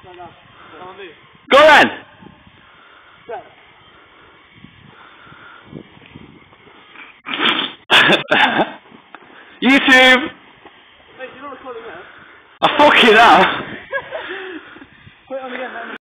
Go then! YouTube! Wait, you're not recording now? I fucking have! Put it on again.